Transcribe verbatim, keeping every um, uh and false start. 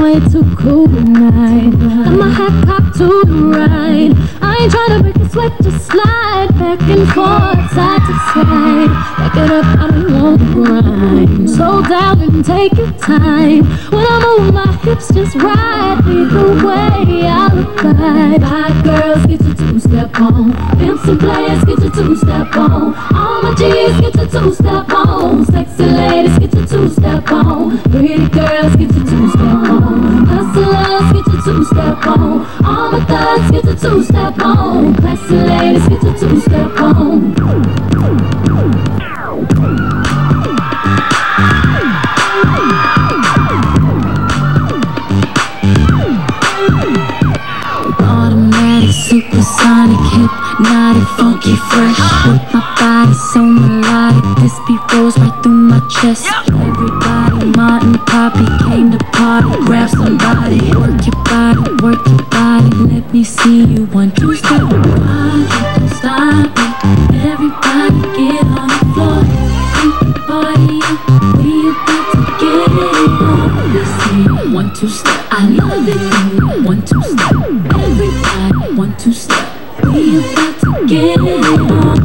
way too cool tonight. Got my hat cocked to the right. I ain't tryna break a sweat, just slide back and forth, side to side. Back it up, I don't want to grind. Slow down and take your time. When I move my hips just right, either way I look right. Bad girls, get your two-step on. Pimps and players, get your two-step on. All my G's, get your two-step on. Sexy ladies, get your two-step on. Pretty girls, get your two-step on. Hustlers, get your two-step on. All my thugs, get your two-step on. Classy ladies, get your two-step on. Automatic, supersonic, hypnotic, funky, fresh. With my body so melodic, this beat rolls right through my chest. Everybody, Martin, Poppy came to party. Grab somebody, work your body, work your body. Let me see you one, two, step. Don't stop it. Everybody get on the floor. Keep the party up. We about to get it on. Let's see you one, two, step. I love it. One, two, step. Everybody, one, two, step. We about to get it on.